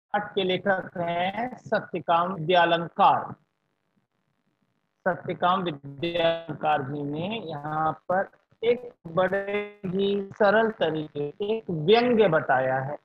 पाठ के लेखक हैं सत्यकाम विद्यालंकार। सत्यकाम विद्यालंकार जी ने यहाँ पर एक बड़े ही सरल तरीके से एक व्यंग्य बताया है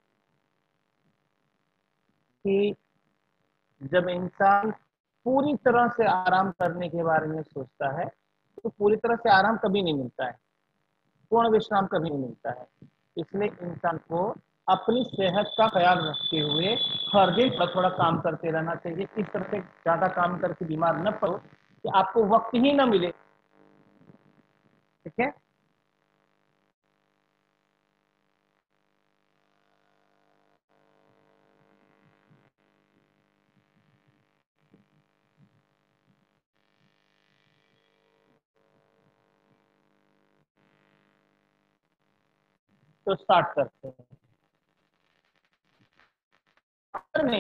कि जब इंसान पूरी तरह से आराम करने के बारे में सोचता है तो पूरी तरह से आराम कभी नहीं मिलता है, पूर्ण विश्राम कभी नहीं मिलता है। इसलिए इंसान को अपनी सेहत का ख्याल रखते हुए हर दिन थोड़ा थोड़ा काम करते रहना चाहिए। इस तरह से ज्यादा काम करके बीमार न पड़ो कि आपको वक्त ही न मिले। ठीक है। तो स्टार्ट करते हैं। में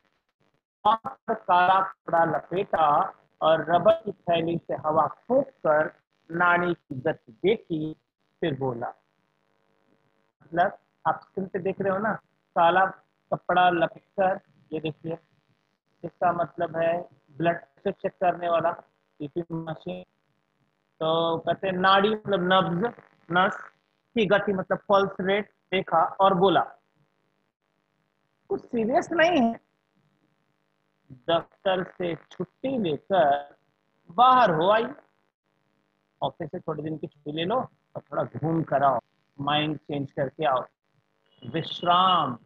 काला कपड़ा लपेटा और रबर की थैली से हवा फूंक कर नाड़ी की गति देखी, फिर बोला। मतलब आप स्क्रीन पे देख रहे हो ना, काला कपड़ा लपेट कर, ये देखिए, इसका मतलब है ब्लड प्रेशर चेक करने वाला बीपी मशीन। तो कहते हैं नाड़ी मतलब नब्ज, नस की गति मतलब पल्स रेट देखा और बोला कुछ सीरियस नहीं है। दफ्तर से छुट्टी लेकर बाहर हो आई, ऑफिस से थोड़े दिन की छुट्टी ले लो और थोड़ा घूम कर आओ, माइंड चेंज करके आओ। विश्राम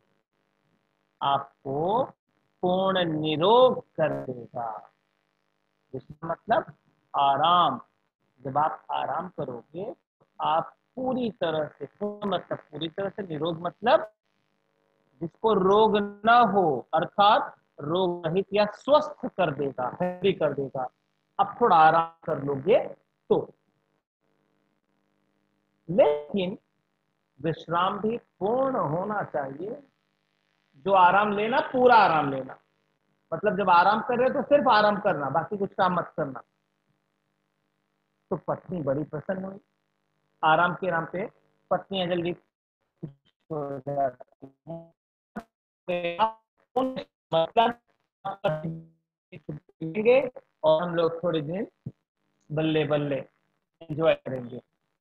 आपको पूर्ण निरोग कर देगा। विश्राम मतलब आराम। जब आप आराम करोगे आप पूरी तरह से, पूर्ण मतलब पूरी तरह से, निरोग मतलब जिसको रोग न हो, अर्थात रोग रहित या स्वस्थ कर देगा, हेल्दी कर देगा। अब थोड़ा आराम कर लोगे तो। लेकिन विश्राम भी पूर्ण होना चाहिए। जो आराम लेना पूरा आराम लेना, मतलब जब आराम कर रहे हो तो सिर्फ आराम करना, बाकी कुछ काम मत करना। तो पत्नी बड़ी प्रसन्न हुई। आराम के नाम पे पत्नियां जल्दी खुश हो जाती हैं। मतलब और हम लोग थोड़े दिन बल्ले बल्ले एंजॉय करेंगे।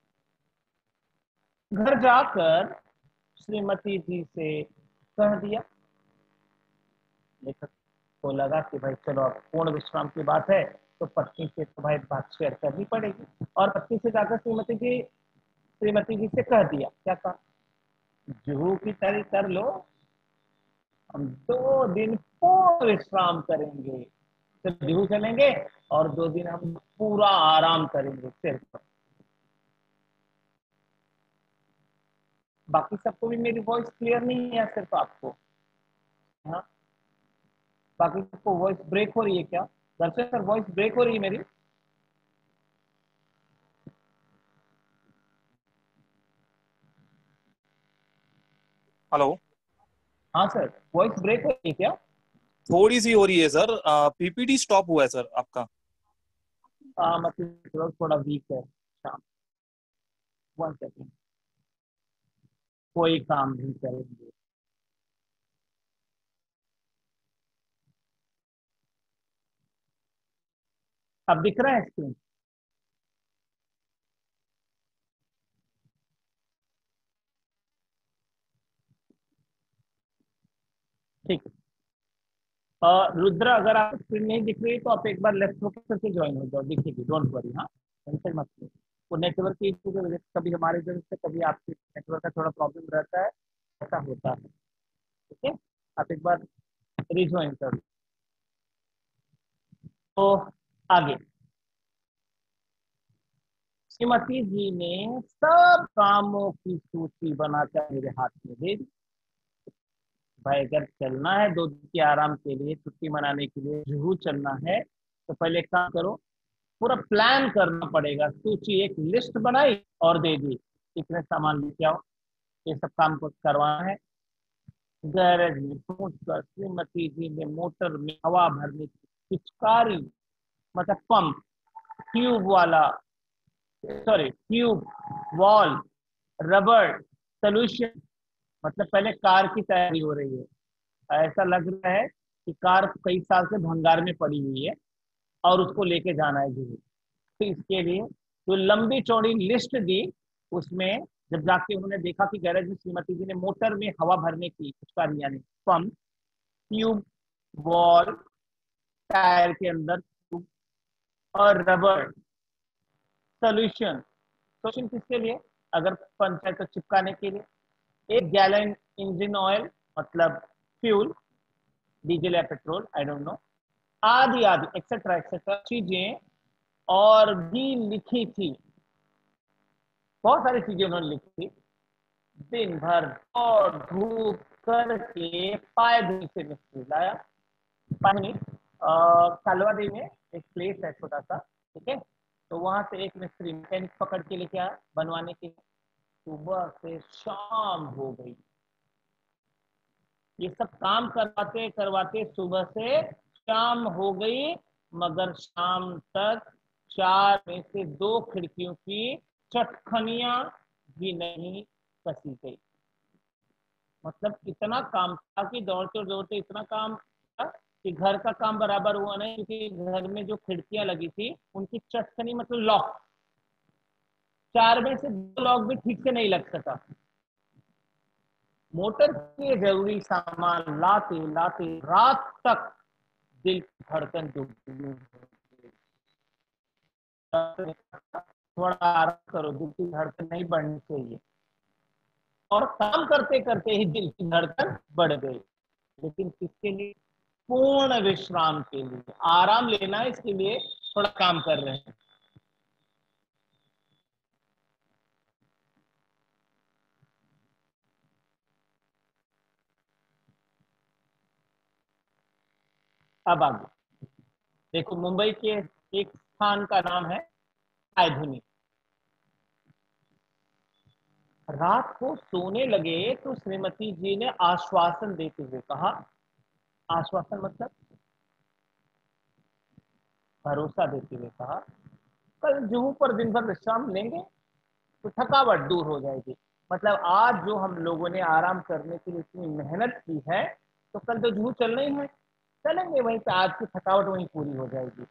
घर जाकर श्रीमती जी से कह दिया। लेखक को लगा कि भाई चलो अब पूर्ण विश्राम की बात है तो पत्नी से तो भाई बात शेयर करनी पड़ेगी। और पत्नी से जाकर श्रीमती जी से कह दिया। क्या कहा? जुहू की तैयारी कर लो, हम 2 दिन पूर्ण विश्राम करेंगे। तो जुहू चलेंगे और 2 दिन हम पूरा आराम करेंगे सिर्फ। बाकी सबको भी मेरी वॉइस क्लियर नहीं है, सिर्फ आपको? हाँ, बाकी सबको वॉइस ब्रेक हो रही है क्या? दर्शक सर, वॉइस ब्रेक हो रही है मेरी? हेलो। हाँ सर, वॉइस ब्रेक हो रही है क्या? थोड़ी सी हो रही है सर, पीपीटी स्टॉप हुआ है सर आपका। मतलब थोड़ा वीक है। अच्छा, 1 सेकेंड, कोई काम नहीं करेंगे। अब दिख रहा है स्क्रीन? ठीक है। रुद्र, अगर आप स्क्रीन नहीं दिख रही तो आप एक बार लेफ्ट होकर फिर से ज्वाइन हो जाओ, दिखेगी, डोंट वरी। हाँ, टेंशन मत लो। वो नेटवर्क की इशू की वजह से कभी हमारे इधर से कभी आपके नेटवर्क का थोड़ा प्रॉब्लम रहता है, ऐसा होता है। ठीक है, आप एक बार रिज्वाइन कर लो। तो आगे श्रीमती जी ने सब कामों की सूची बनाकर मेरे हाथ में दे दी। भाई अगर चलना है 2 दिन के आराम के लिए, छुट्टी मनाने के लिए जुहू चलना है, तो पहले एक काम करो, पूरा प्लान करना पड़ेगा। सूची, एक लिस्ट बनाई और दे दी, इतने सामान लेके आओ, ये सब काम को करवाना है। गैरेज में पहुंचकर श्रीमती जी ने मोटर में हवा भरने की पिचकारी, मतलब पंप, ट्यूब वाला, सॉरी ट्यूब, वॉल, रबड़, सोल्यूशन, मतलब पहले कार की तैयारी हो रही है। ऐसा लग रहा है कि कार कई साल से भंगार में पड़ी हुई है और उसको लेके जाना है जरूर। तो इसके लिए जो लंबी चौड़ी लिस्ट दी, उसमें जब जाके उन्होंने देखा कि गैरेज में श्रीमती जी ने मोटर में हवा भरने की उसका यानी पंप, ट्यूब, बॉल, टायर के अंदर ट्यूब और रबर, सोल्यूशन। सोल्यूशन किसके लिए? अगर पंचर को चिपकाने के लिए। 1 गैलन इंजन ऑयल मतलब फ्यूल, डीजल या पेट्रोल, आई डोंट नो, आदि आदि एक्सेट्रा एक्सेट्रा चीजें और भी लिखी थी। बहुत सारी चीजें उन्होंने लिखी थी। दिन भर और धूप करके पायदुनी से मिस्त्री लाया। पानी कालवाड़ी में एक प्लेस है छोटा सा, ठीक है, तो वहां से एक मिस्त्री मैकेनिक पकड़ के लेके आया बनवाने के लिए। सुबह से शाम हो गई, ये सब काम करवाते करवाते सुबह से शाम हो गई, मगर शाम तक 4 में से 2 खिड़कियों की चटखनियां भी नहीं कसी गई। मतलब इतना काम था कि दौड़ते दौड़ते इतना काम था कि घर का काम बराबर हुआ नहीं, क्योंकि घर में जो खिड़कियां लगी थी उनकी चटखनी मतलब लॉक, 4 में से 2 लॉक भी ठीक से नहीं लग सका। मोटर के जरूरी सामान लाते लाते रात तक दिल की धड़कन दुखती, थोड़ा आराम करो, दिल की धड़कन नहीं बढ़नी चाहिए। और काम करते करते ही दिल की धड़कन बढ़ गई, लेकिन किसके लिए? पूर्ण विश्राम के लिए, आराम लेना, इसके लिए थोड़ा काम कर रहे हैं। अब आगे देखो, मुंबई के एक स्थान का नाम है पायधुनी। रात को सोने लगे तो श्रीमती जी ने आश्वासन देते हुए कहा, आश्वासन मतलब भरोसा देते हुए कहा, कल जुहू पर दिन भर विश्राम लेंगे तो थकावट दूर हो जाएगी। मतलब आज जो हम लोगों ने आराम करने के लिए इतनी मेहनत की है, तो कल तो जुहू चलना ही है, चलेंगे वहीं पे, आज की थकावट वहीं पूरी हो जाएगी।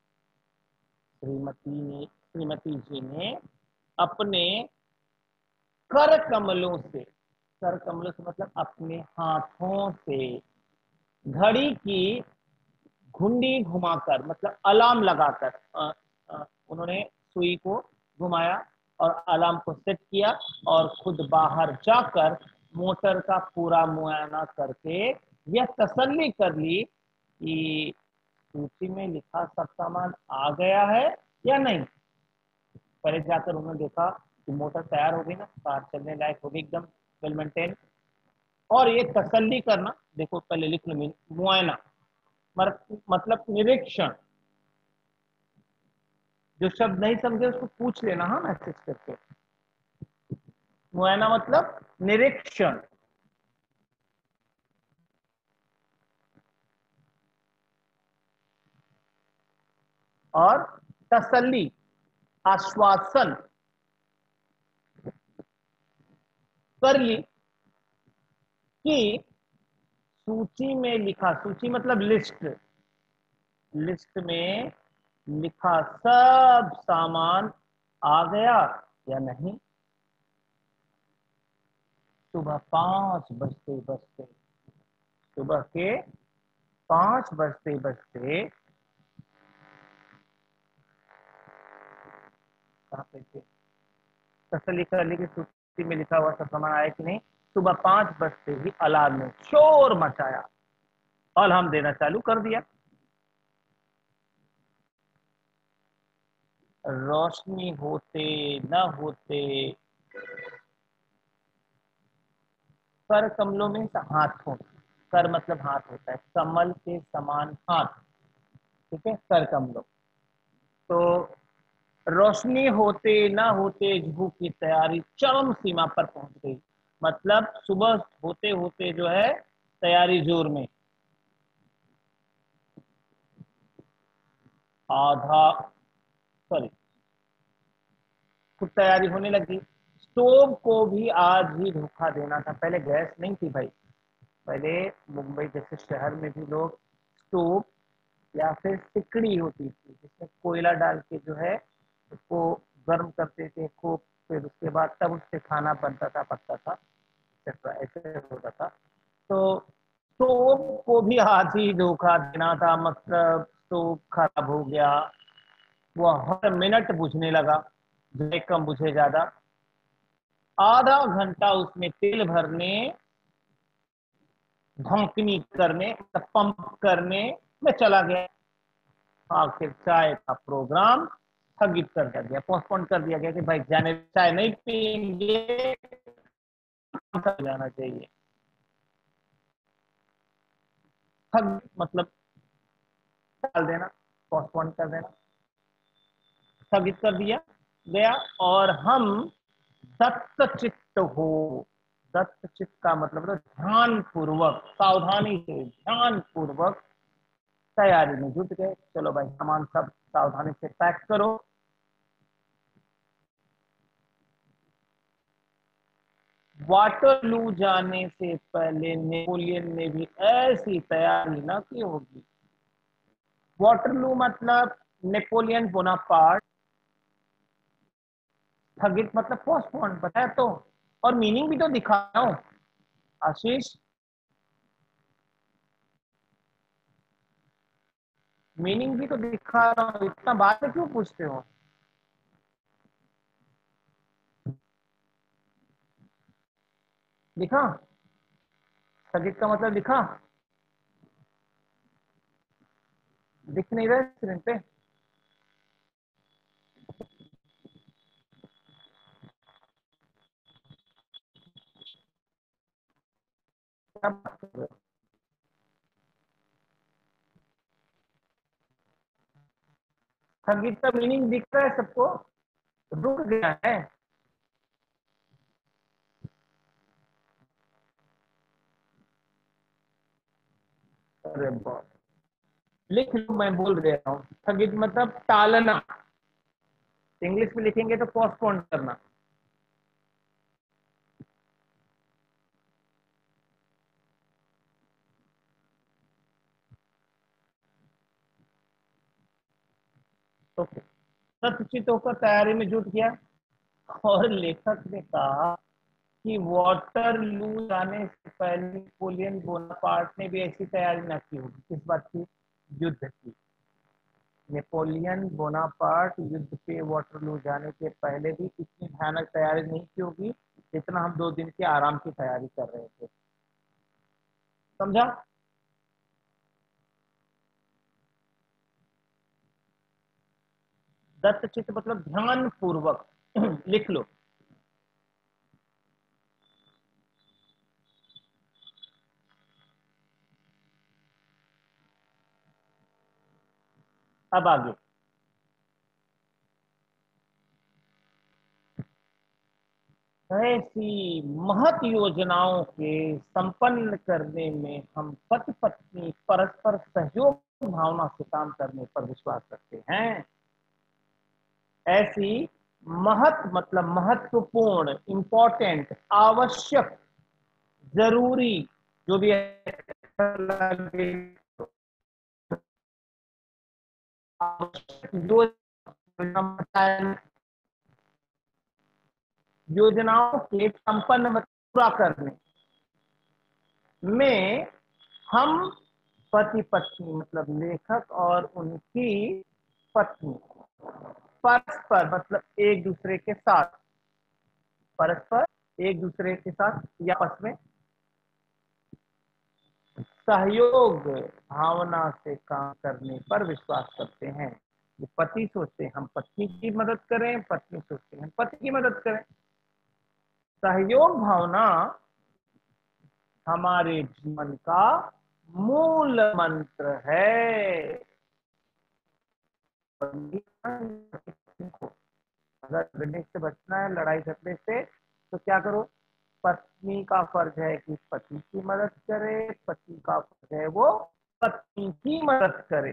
श्रीमती जी ने अपने कर कमलों से, कर कमलों से मतलब अपने हाथों से घड़ी की घुंडी घुमाकर, मतलब अलार्म लगाकर, उन्होंने सुई को घुमाया और अलार्म को सेट किया और खुद बाहर जाकर मोटर का पूरा मुआयना करके यह तसल्ली कर ली कि सूची में लिखा सब सामान आ गया है या नहीं। पहले जाकर उन्होंने देखा कि मोटर तैयार हो गई ना, कार चलने लायक हो गई, एकदम वेल मेंटेन। और ये तसल्ली करना, देखो पहले लिख लो, मुआयना मतलब निरीक्षण। जो शब्द नहीं समझे उसको पूछ लेना, हाँ, मैसेज करके। मुआयना मतलब निरीक्षण। और तसल्ली, आश्वासन कर ली कि सूची में लिखा, सूची मतलब लिस्ट, लिस्ट में लिखा सब सामान आ गया या नहीं। सुबह 5 बजते बजते, सुबह के 5 बजते बजते, कहाँ पे थे, तसल्ली कर ली कि सूची में लिखा हुआ सब सामान आया कि नहीं। सुबह 5 बजते ही अलार्म ने शोर मचाया, अलार्म देना चालू कर दिया। रोशनी होते न होते, कर कमलों में हाथों, कर मतलब हाथ होता है, कमल के समान हाथ, ठीक है, कर कमलों। तो रोशनी होते ना होते जुहू की तैयारी चरम सीमा पर पहुंच गई। मतलब सुबह होते होते जो है तैयारी जोर में, आधा, सॉरी, खुद तैयारी होने लगी। स्टोव को भी आज ही धोखा देना था, पहले गैस नहीं थी भाई, पहले मुंबई जैसे शहर में भी लोग स्टोव या फिर सिकड़ी होती थी जिसमें कोयला डाल के जो है उसको गर्म करते थे खूब, फिर उसके बाद तब उससे खाना बनता था, पकता था, एक्सेट्रा, ऐसे होता था। तो स्टोव को भी आज ही धोखा देना था, मतलब स्टोव खराब हो गया, वो हर मिनट बुझने लगा, जो कम बुझे ज्यादा, आधा घंटा उसमें तेल भरने, धौंकनी करने, पंप करने में चला गया। आखिर चाय का प्रोग्राम स्थगित कर दिया गया, पोस्टपोन कर दिया गया कि भाई जाने, चाय नहीं पियेंगे, जाना चाहिए। स्थगित मतलब टाल देना, पोस्टपोन कर देना, स्थगित कर दिया गया। और हम दत्तचित्त हो, दत्तचित्त का मतलब ध्यान पूर्वक, सावधानी से, ध्यान पूर्वक तैयारी में जुट गए। चलो भाई सामान सब सावधानी से पैक करो। वाटरलू जाने से पहले नेपोलियन ने भी ऐसी तैयारी ना की होगी। वाटरलू मतलब नेपोलियन बोनापार्ट, स्थगित मतलब पोस्टपोन, बताया तो, और मीनिंग भी तो दिखाओ आशीष, मीनिंग भी तो दिखा रहा हूं, इतना बात में क्यों पूछते हो? दिखा, स्थगित का मतलब दिखा, दिख नहीं रहा स्क्रीन पे? क्या बात कर रहे हो? स्थगित का मीनिंग दिख रहा है सबको? रुक गया है। अरे बहुत, लिख लो, मैं बोल रहा हूँ, स्थगित मतलब टालना, इंग्लिश में लिखेंगे तो पोस्टपोन करना। ओके, सचित होकर तैयारी में जुट गया। और लेखक ने कहा कि वाटरलू जाने से पहले नेपोलियन बोनापार्ट ने भी ऐसी तैयारी न की होगी। किस बात की? युद्ध की। नेपोलियन बोनापार्ट युद्ध पे वाटरलू जाने के पहले भी इतनी भयानक तैयारी नहीं की होगी जितना हम 2 दिन के आराम की तैयारी कर रहे थे। समझा? दत्तचित्त मतलब ध्यान पूर्वक। लिख लो। अब आगे, ऐसी महत योजनाओं के संपन्न करने में हम पति पत्नी परस्पर सहयोग भावना से काम करने पर विश्वास रखते हैं। ऐसी महत मतलब महत्वपूर्ण, इंपॉर्टेंट, आवश्यक, जरूरी, जो भी योजनाओं के संपन्न पूरा करने में हम पति पत्नी मतलब लेखक और उनकी पत्नी परस्पर मतलब एक दूसरे के साथ, परस्पर एक दूसरे के साथ या आपस में सहयोग भावना से काम करने पर विश्वास करते हैं। ये पति सोचते हैं हम पत्नी की मदद करें, पत्नी सोचते हैं हम पति की मदद करें। सहयोग भावना हमारे जीवन का मूल मंत्र है। अगर लड़ने से बचना है, लड़ाई झगड़े से, तो क्या करो? पत्नी का फर्ज है कि पति की मदद करे, पति का फर्ज है वो पत्नी की मदद करे।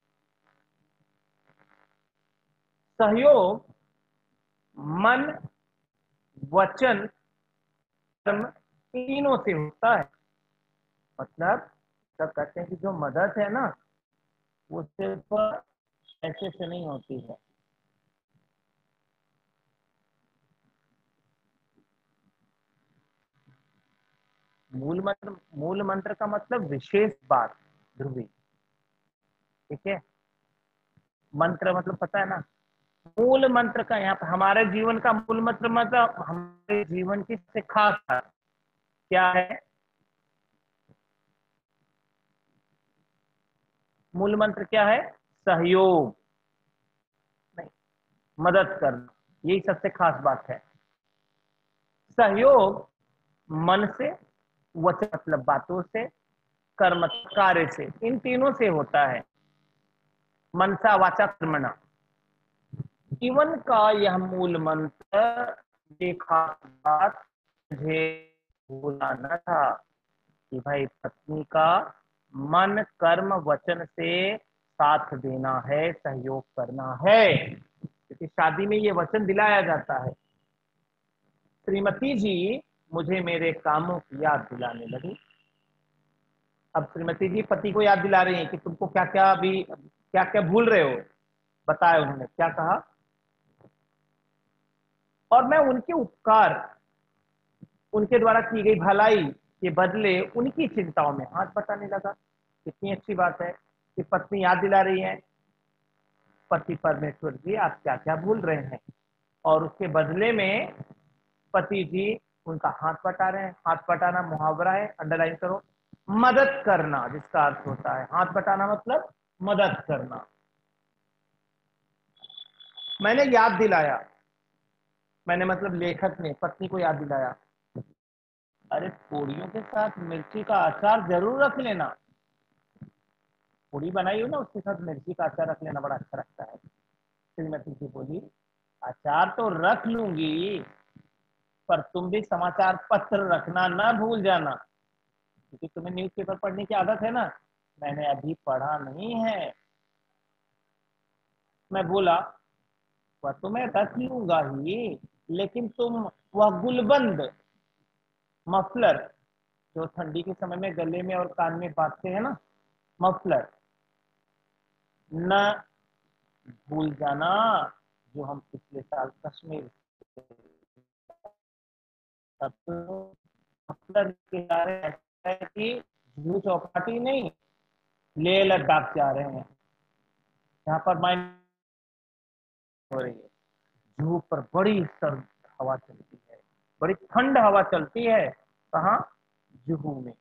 सहयोग मन, वचन, कर्म, तीनों से होता है। मतलब सब कहते हैं कि जो मदद है ना वो सिर्फ ऐसे से नहीं होती है। मूल मंत्र का मतलब विशेष बात, ध्रुवी। ठीक है, मंत्र मतलब पता है ना। मूल मंत्र का यहाँ पर हमारे जीवन का मूल मंत्र मतलब हमारे जीवन की सबसे खास बात क्या है? मूल मंत्र क्या है? सहयोग, नहीं, मदद करना, यही सबसे खास बात है। सहयोग मन से, वचन मतलब बातों से, कर्म कार्य से, इन तीनों से होता है। मनसा वाचा कर्मणा, जीवन का यह मूल मंत्र। ये खास बात मुझे भूलना न था कि भाई पत्नी का मन कर्म वचन से साथ देना है, सहयोग करना है, क्योंकि शादी में ये वचन दिलाया जाता है। श्रीमती जी मुझे मेरे कामों की याद दिलाने लगी। अब श्रीमती जी पति को याद दिला रही हैं कि तुमको क्या क्या अभी क्या क्या भूल रहे हो, बताया उन्होंने क्या कहा। और मैं उनके उपकार, उनके द्वारा की गई भलाई के बदले उनकी चिंताओं में हाथ बटाने लगा। कितनी अच्छी बात है कि पत्नी याद दिला रही है पति परमेश्वर जी आप क्या क्या भूल रहे हैं, और उसके बदले में पति जी उनका हाथ बटा रहे हैं। हाथ बटाना मुहावरा है, अंडरलाइन करो। मदद करना जिसका अर्थ होता है, हाथ बटाना मतलब मदद करना। मैंने याद दिलाया, मैंने मतलब लेखक ने पत्नी को याद दिलाया, अरे पूड़ियों के साथ मिर्ची का अचार जरूर रख लेना। पूड़ी बनाई हो ना, उसके साथ मिर्ची का अचार रख लेना, बड़ा अच्छा लगता है। श्रीमती जी बोली अचार तो रख लूंगी, पर तुम भी समाचार पत्र रखना ना भूल जाना, क्योंकि तुम्हें न्यूज़पेपर पढ़ने की आदत है ना। मैंने अभी पढ़ा नहीं है। मैं बोला वह तो मैं रख लूंगा ही, लेकिन तुम वह गुलबंद मफलर जो ठंडी के समय में गले में और कान में बांधते हैं ना, मफलर, न भूल जाना, जो हम पिछले साल कश्मीर मफलर के जा रहे हैं, ऐसा है कि जूहू चौपाटी नहीं, लेह लद्दाख जा रहे हैं, जहाँ पर माइनिंग हो रही है। जुहू पर बड़ी सर्द हवा चलती है, बड़ी ठंड हवा चलती है। कहाँ? जुहू में।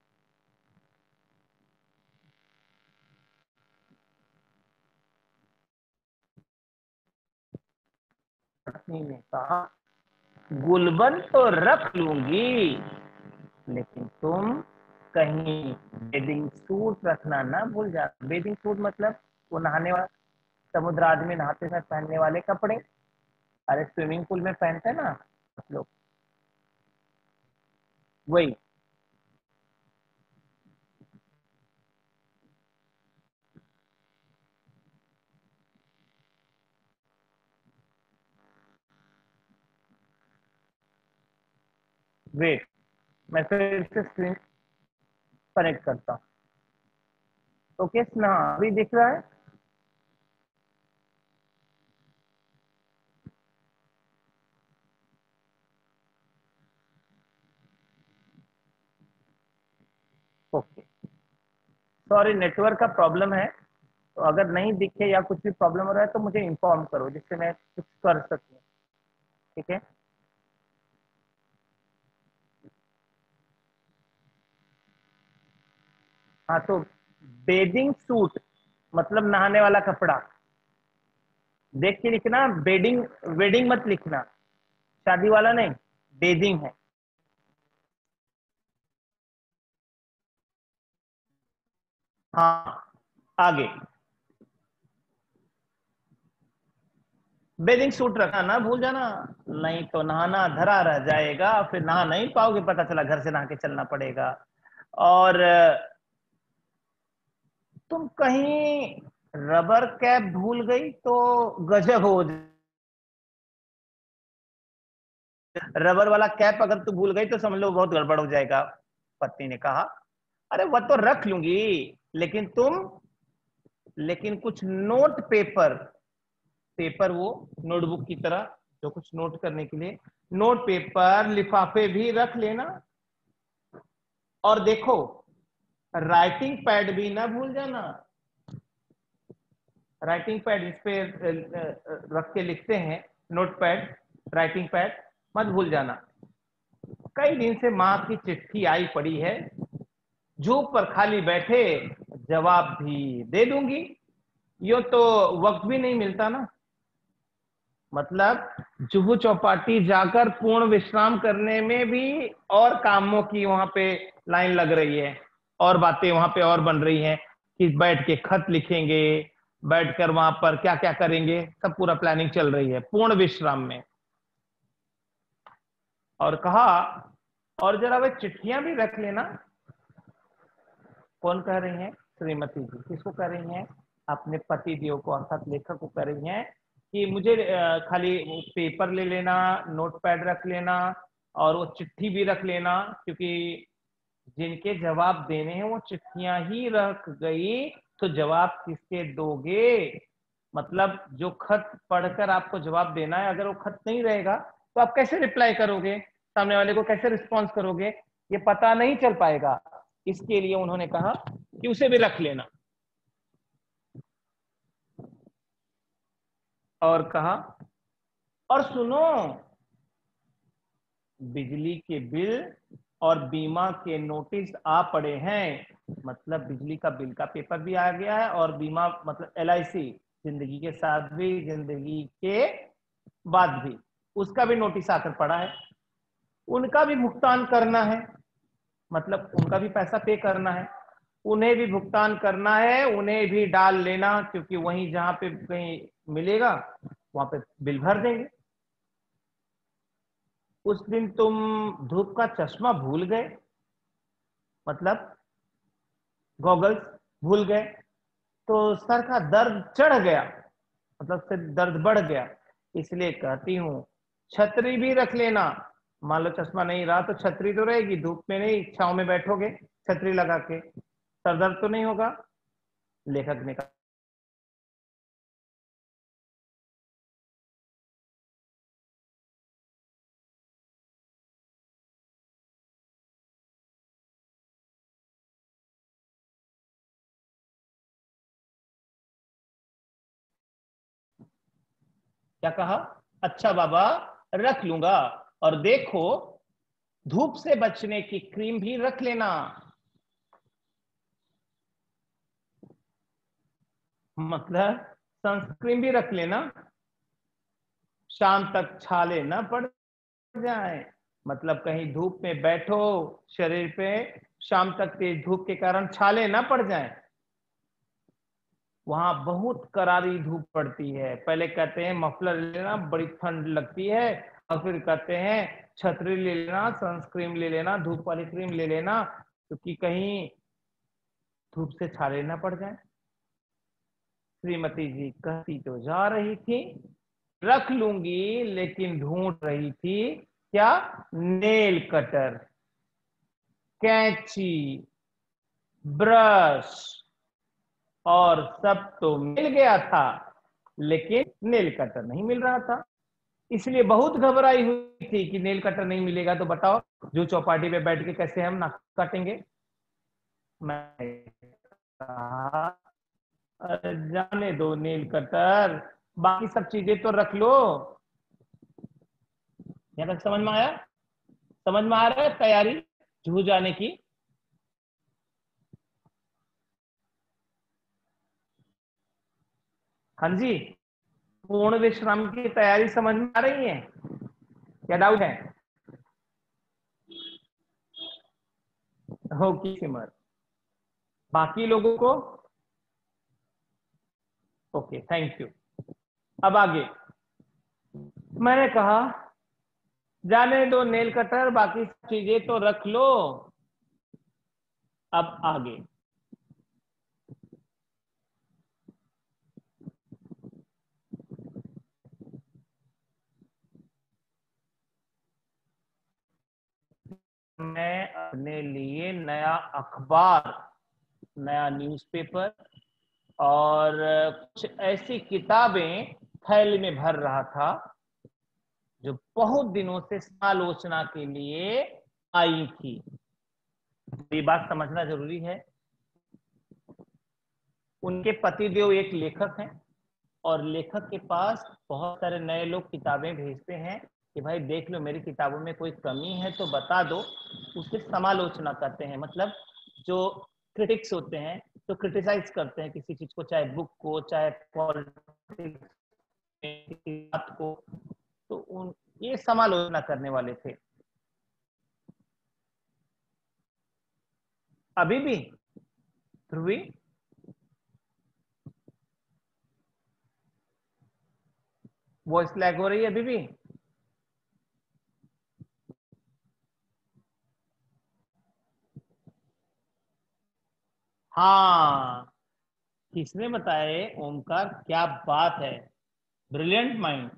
पत्नी ने कहा गुलबन तो रख लूंगी, लेकिन तुम कहीं बेडिंग सूट रखना ना भूल जा। बेडिंग सूट मतलब वो नहाने वाला, समुद्र आदमी नहाते समय पहनने वाले कपड़े। अरे स्विमिंग पूल में पहनते ना आप लोग, वही। वेट, मैं फिर से स्क्रीन कनेक्ट करता हूँ। ओके स्नेहा, अभी दिख रहा है? ओके, सॉरी नेटवर्क का प्रॉब्लम है, तो अगर नहीं दिखे या कुछ भी प्रॉब्लम हो रहा है तो मुझे इन्फॉर्म करो, जिससे मैं कुछ कर सकूं। ठीक है, हाँ तो बेडिंग सूट मतलब नहाने वाला कपड़ा। देख के लिखना, बेडिंग वेडिंग मत लिखना, शादी वाला नहीं, बेडिंग है। हाँ, आगे बेडिंग सूट रखना ना भूल जाना, नहीं तो नहाना धरा रह जाएगा, फिर नहा नहीं पाओगे, पता चला घर से नहा के चलना पड़ेगा। और तुम कहीं रबर कैप भूल गई तो गजब हो रबर वाला कैप अगर तू भूल गई तो समझ लो बहुत गड़बड़ हो जाएगा, पत्नी ने कहा। अरे वह तो रख लूंगी, लेकिन कुछ नोट पेपर, पेपर वो नोटबुक की तरह जो कुछ नोट करने के लिए, नोट पेपर लिफाफे भी रख लेना। और देखो, राइटिंग पैड भी ना भूल जाना। राइटिंग पैड इस पे रख के लिखते हैं, नोट पैड, राइटिंग पैड मत भूल जाना। कई दिन से माँ की चिट्ठी आई पड़ी है, जो पर खाली बैठे जवाब भी दे दूंगी। यो तो वक्त भी नहीं मिलता ना, मतलब जुहू चौपाटी जाकर पूर्ण विश्राम करने में भी और कामों की वहां पे लाइन लग रही है, और बातें वहां पे और बन रही हैं कि बैठ के खत लिखेंगे, बैठकर वहां पर क्या क्या करेंगे, सब पूरा प्लानिंग चल रही है पूर्ण विश्राम में। और कहा, और जरा वे चिट्ठियां भी रख लेना। कौन कह रही हैं? श्रीमती जी। किसको कह रही हैं? अपने पति देव को अर्थात लेखक को कह रही हैं कि मुझे खाली वो पेपर ले लेना, नोट पैड रख लेना, और वो चिट्ठी भी रख लेना, क्योंकि जिनके जवाब देने हैं वो चिट्ठियां ही रख गई, तो जवाब किसके दोगे? मतलब जो खत पढ़कर आपको जवाब देना है, अगर वो खत नहीं रहेगा तो आप कैसे रिप्लाई करोगे, सामने वाले को कैसे रिस्पॉन्स करोगे, ये पता नहीं चल पाएगा। इसके लिए उन्होंने कहा कि उसे भी रख लेना। और कहा, और सुनो, बिजली के बिल और बीमा के नोटिस आ पड़े हैं। मतलब बिजली का बिल का पेपर भी आ गया है, और बीमा मतलब LIC, जिंदगी के साथ भी जिंदगी के बाद भी, उसका भी नोटिस आकर पड़ा है। उनका भी भुगतान करना है, मतलब उनका भी पैसा पे करना है, उन्हें भी भुगतान करना है, उन्हें भी डाल लेना, क्योंकि वहीं जहां पे कहीं मिलेगा वहां पे बिल भर देंगे। उस दिन तुम धूप का चश्मा भूल गए, मतलब गॉगल्स भूल गए, तो सर का दर्द चढ़ गया, मतलब सिर दर्द बढ़ गया। इसलिए कहती हूँ छतरी भी रख लेना। मान लो चश्मा नहीं रहा तो छतरी तो रहेगी, धूप में नहीं, छांव में बैठोगे छतरी लगा के, सर दर्द तो नहीं होगा। लेखक ने कहा, क्या कहा? अच्छा बाबा, रख लूंगा। और देखो, धूप से बचने की क्रीम भी रख लेना। मतलब सनस्क्रीन भी रख लेना, शाम तक छाले न पड़ जाए। मतलब कहीं धूप में बैठो, शरीर पे शाम तक तेज धूप के कारण छाले न पड़ जाएं। वहां बहुत करारी धूप पड़ती है। पहले कहते हैं मफलर ले लेना, बड़ी ठंड लगती है, और फिर कहते हैं छतरी ले लेना, सनस्क्रीन ले लेना, धूप वाली क्रीम ले लेना, क्योंकि कहीं धूप से छाले न पड़ जाए। श्रीमती जी कहती तो जा रही थी रख लूंगी, लेकिन ढूंढ रही थी क्या? नेल कटर, कैंची, ब्रश, और सब तो मिल गया था, लेकिन नेल कटर नहीं मिल रहा था। इसलिए बहुत घबराई हुई थी कि नेल कटर नहीं मिलेगा तो बताओ जो चौपाटी पे बैठ के कैसे हम नाक काटेंगे। मैं कहा, "अरे जाने दो नेल कटर, बाकी सब चीजें तो रख लो।" यहाँ तक समझ में आया? समझ में आ रहा है तैयारी जुहू जाने की? हाँ जी, पूर्ण विश्राम की तैयारी समझ में आ रही है? क्या डाउट है? ओके सिमर, बाकी लोगों को? Okay, thank you. अब आगे मैंने कहा, जाने दो नेल कटर, बाकी चीजें तो रख लो। अब आगे मैं अपने लिए नया अखबार, नया न्यूज़पेपर और कुछ ऐसी किताबें थैले में भर रहा था जो बहुत दिनों से समालोचना के लिए आई थी। ये बात समझना जरूरी है। उनके पतिदेव एक लेखक हैं और लेखक के पास बहुत सारे नए लोग किताबें भेजते हैं कि भाई देख लो मेरी किताबों में कोई कमी है तो बता दो। उसकी समालोचना करते हैं, मतलब जो क्रिटिक्स होते हैं तो क्रिटिसाइज करते हैं किसी चीज को, चाहे बुक को, चाहे पॉलिटिक्स बात को। तो उन ये समालोचना करने वाले थे। अभी भी ध्रुवी वॉइस लैग हो रही है अभी भी? हाँ, किसने बताया ओमकार? क्या बात है, ब्रिलियंट माइंड।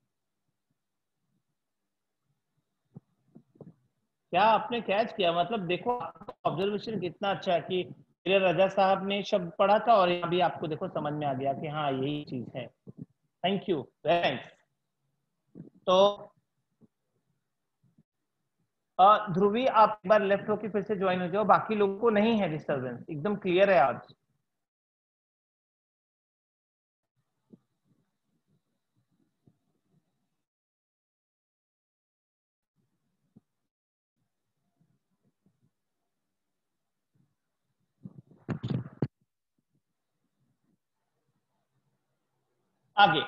क्या आपने कैच किया? मतलब देखो ऑब्जर्वेशन कितना अच्छा है कि मेरे रजा साहब ने शब्द पढ़ा था और यहाँ भी आपको देखो समझ में आ गया कि हाँ यही चीज है। Thank you, thanks. तो ध्रुवी आप एक बार लेफ्ट होके फिर से ज्वाइन हो जाओ, बाकी लोगों को नहीं है डिस्टर्बेंस, एकदम क्लियर है आज। आगे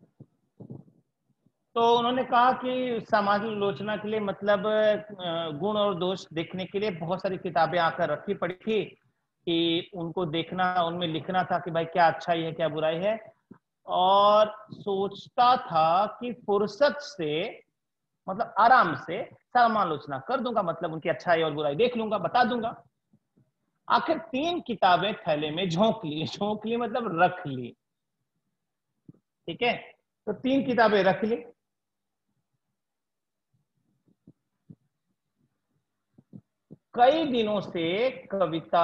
तो उन्होंने कहा कि समालोचना के लिए मतलब गुण और दोष देखने के लिए बहुत सारी किताबें आकर रखी पड़ी थी कि उनको देखना, उनमें लिखना था कि भाई क्या अच्छाई है क्या बुराई है। और सोचता था कि फुर्सत से, मतलब आराम से समालोचना कर दूंगा, मतलब उनकी अच्छाई और बुराई देख लूंगा, बता दूंगा। आखिर 3 किताबें थैले में झोंक ली, झोंक ली मतलब रख ली। ठीक है, तो 3 किताबें रख ली। कई दिनों से कविता,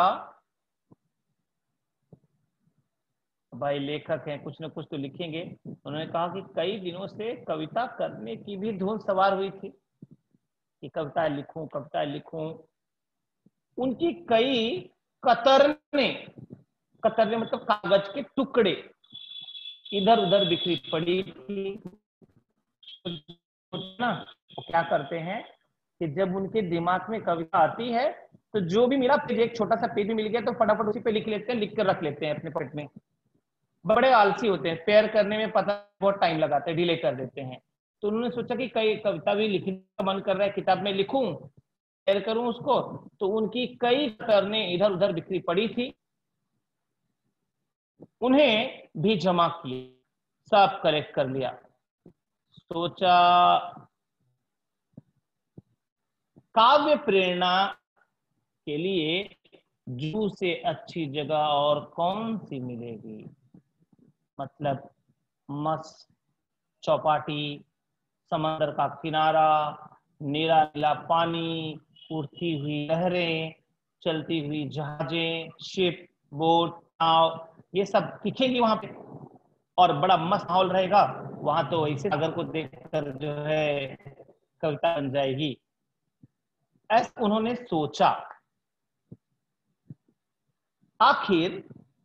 भाई लेखक हैं कुछ ना कुछ तो लिखेंगे। उन्होंने कहा कि कई दिनों से कविता करने की भी धुन सवार हुई थी कि कविता लिखूं, कविता लिखूं। उनकी कई कतरने, कतरने मतलब कागज के टुकड़े इधर उधर बिखरी पड़ी थी ना। वो क्या करते हैं कि जब उनके दिमाग में कविता आती है तो जो भी मिला पेज, एक छोटा सा पेज भी मिल गया तो फटाफट उसी पे लिख लेते हैं, लिख कर रख लेते हैं अपने पॉकेट में। बड़े आलसी होते हैं, पेयर करने में पता बहुत टाइम लगाते हैं, डिले कर देते हैं। तो उन्होंने सोचा कि कई कविता भी लिखने का मन कर रहा है, किताब में लिखूं, शेयर करूं उसको। तो उनकी कई करने इधर उधर बिखरी पड़ी थी, उन्हें भी जमा किए, सब कलेक्ट कर लिया। सोचा काव्य प्रेरणा के लिए जू से अच्छी जगह और कौन सी मिलेगी। मतलब मस्त चौपाटी, समंदर का किनारा, नीला नीला पानी, उड़ती हुई लहरें, चलती हुई जहाजें, शिप, बोट, नाव, ये सब दिखेंगी वहां पे और बड़ा मस्त माहौल रहेगा वहां। तो ऐसे सागर को देखकर जो है कविता बन जाएगी, ऐसा उन्होंने सोचा। आखिर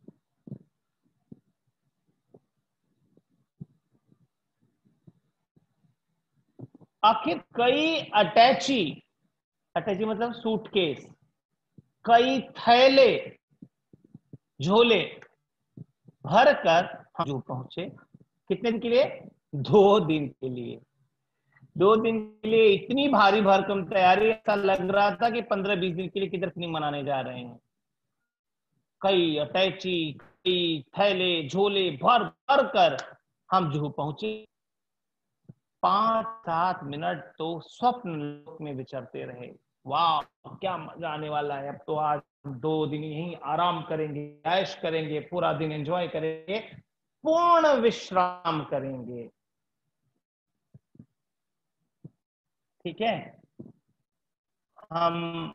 आखिर कई अटैची, अटैची मतलब सूटकेस, कई थैले, झोले भर कर हम जू पहुंचे। कितने दिन के लिए? 2 दिन के लिए। 2 दिन के लिए इतनी भारी भरकम तैयारी, ऐसा लग रहा था कि 15-20 दिन के लिए किधर फिल्म मनाने जा रहे हैं। कई अटैची, कई थैले झोले भर भर कर हम जूहू पहुंचे। 5-7 मिनट तो स्वप्न लोक में विचरते रहे। वाह, क्या मजा आने वाला है, अब तो आज 2 दिन यहीं आराम करेंगे, ऐश करेंगे, पूरा दिन एंजॉय करेंगे, पूर्ण विश्राम करेंगे। ठीक है, हम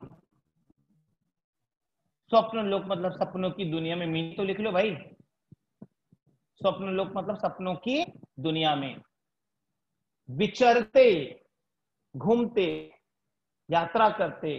स्वप्न लोक मतलब सपनों की दुनिया में, मीनिंग तो लिख लो भाई। स्वप्न लोक मतलब सपनों की दुनिया में विचरते, घूमते, यात्रा करते।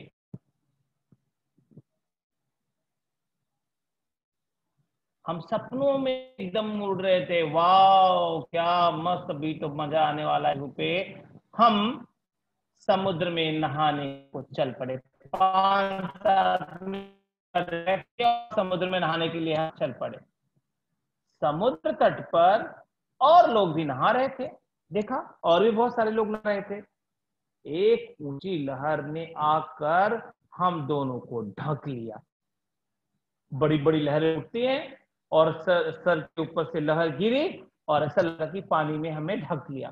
हम सपनों में एकदम उड़ रहे थे, वाह क्या मस्त बीट, मजा आने वाला है पे। हम समुद्र में नहाने को चल पड़े। 5-7 मिनट समुद्र में नहाने के लिए हम चल पड़े। समुद्र तट पर और लोग भी नहा रहे थे, देखा और भी बहुत सारे लोग नहा रहे थे। एक ऊंची लहर ने आकर हम दोनों को ढक लिया। बड़ी बड़ी लहरें उठती हैं और सर के ऊपर से लहर गिरी और ऐसा लगा कि पानी में हमें ढक लिया।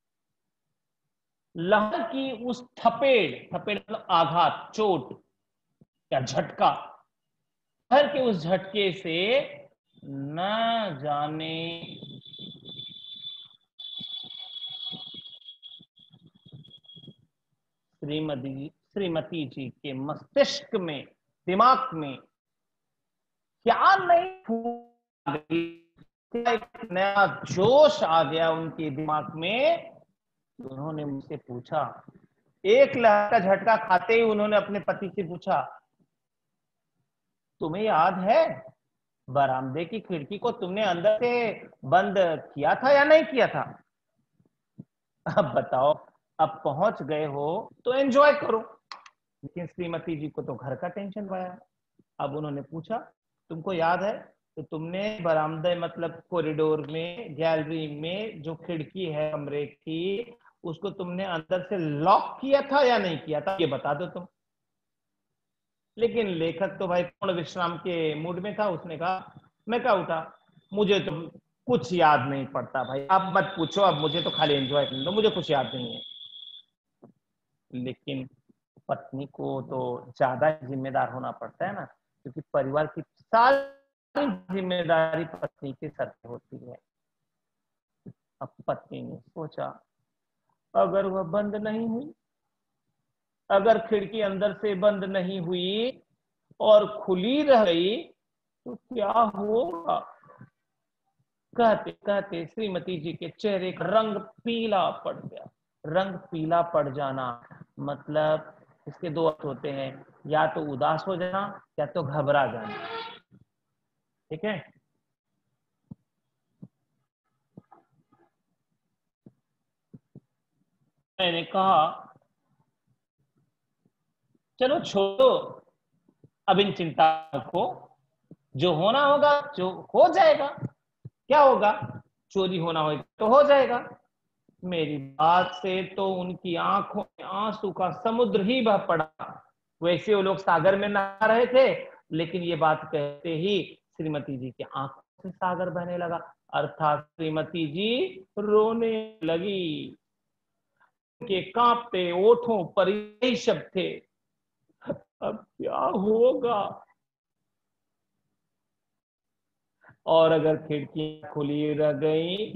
लहर की उस थपेड़, थपेड़ मतलब आघात, चोट या झटका, लहर के उस झटके से न जाने श्रीमती जी के मस्तिष्क में, दिमाग में क्या नहीं, एक नया जोश आ गया उनके दिमाग में। उन्होंने मुझसे पूछा, एक लहर का झटका खाते ही उन्होंने अपने पति से पूछा, तुम्हें याद है बरामदे की खिड़की को तुमने अंदर से बंद किया था या नहीं किया था? अब बताओ, अब पहुंच गए हो तो एंजॉय करो। लेकिन श्रीमती जी को तो घर का टेंशन पाया। अब उन्होंने पूछा, तुमको याद है तो तुमने बरामदे मतलब कॉरिडोर में, गैलरी में जो खिड़की है कमरे की, उसको तुमने अंदर से लॉक किया था या नहीं किया था, ये बता दो तुम। लेकिन लेखक तो भाई पूर्ण विश्राम के मूड में था। उसने कहा, मैं क्या उठा, मुझे तो कुछ याद नहीं पड़ता भाई, आप मत पूछो, अब मुझे तो खाली एंजॉय करने दो, मुझे कुछ याद नहीं है। लेकिन पत्नी को तो ज्यादा जिम्मेदार होना पड़ता है ना, क्योंकि परिवार की सारी जिम्मेदारी पत्नी के सर पे होती है। अब पत्नी ने सोचा, अगर वह बंद नहीं हुई, अगर खिड़की अंदर से बंद नहीं हुई और खुली रह गई तो क्या होगा? कहते कहते श्रीमती जी के चेहरे का रंग पीला पड़ गया। रंग पीला पड़ जाना मतलब इसके दो अर्थ होते हैं, या तो उदास हो जाना या तो घबरा जाना। ठीक है, मैंने कहा चलो छोड़ो, अब इन चिंता को, जो होना होगा जो हो जाएगा। क्या होगा? चोरी होना होगा तो हो जाएगा। मेरी बात से तो उनकी आंखों में आंसू का समुद्र ही बह पड़ा। वैसे वो लोग सागर में नहा रहे थे, लेकिन ये बात कहते ही श्रीमती जी की आंखों से सागर बहने लगा, अर्थात श्रीमती जी रोने लगी। उनके कांपते ओठों पर यही शब्द थे, अब क्या होगा? और अगर खिड़कियां खुली रह गई,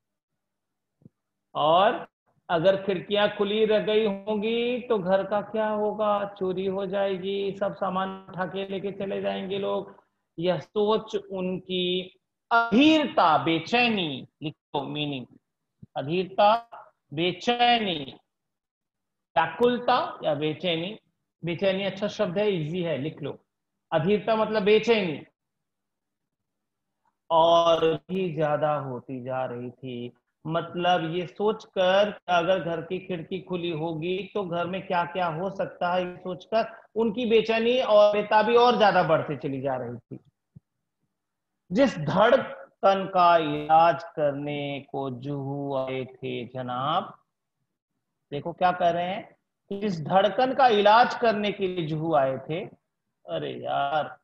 और अगर खिड़कियां खुली रह गई होंगी तो घर का क्या होगा? चोरी हो जाएगी, सब सामान उठा के लेके चले जाएंगे लोग। यह सोच उनकी अधीरता, बेचैनी, लिखो मीनिंग, अधीरता, बेचैनी, व्याकुलता या बेचैनी। बेचैनी अच्छा शब्द है, इजी है, लिख लो। अधीरता मतलब बेचैनी, और भी ज्यादा होती जा रही थी। मतलब ये सोचकर अगर घर की खिड़की खुली होगी तो घर में क्या क्या हो सकता है, ये सोचकर उनकी बेचैनी और बेताबी और ज्यादा बढ़ती चली जा रही थी। जिस धड़कन का इलाज करने को जुहू आए थे जनाब, देखो क्या कह रहे हैं कि जिस धड़कन का इलाज करने के लिए जुहू आए थे, अरे यार